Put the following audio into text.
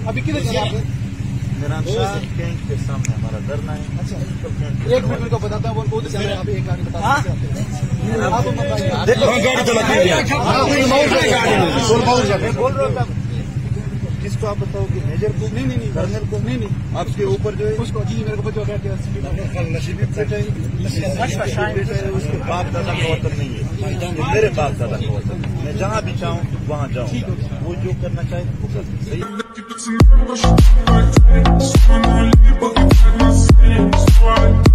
अभी किधर चले आप? मेरा कैंट के सामने हमारा धरना है। अच्छा, एक मिनट को बताता हूँ। वो चल रहा है, अभी एक गाड़ी बता बोल रहा था। किसको आप बताओ कि मेजर को? नहीं, कर्नल को? नहीं, आपके ऊपर जो है उसको। जी मेरे को नशीबी बेटा है, उसके बाप दादा का वतन नहीं है, मेरे बाप दादा का वतन। मैं जहाँ भी चाहूँ वहाँ जाऊँ, वो जो करना चाहे वो कर सही।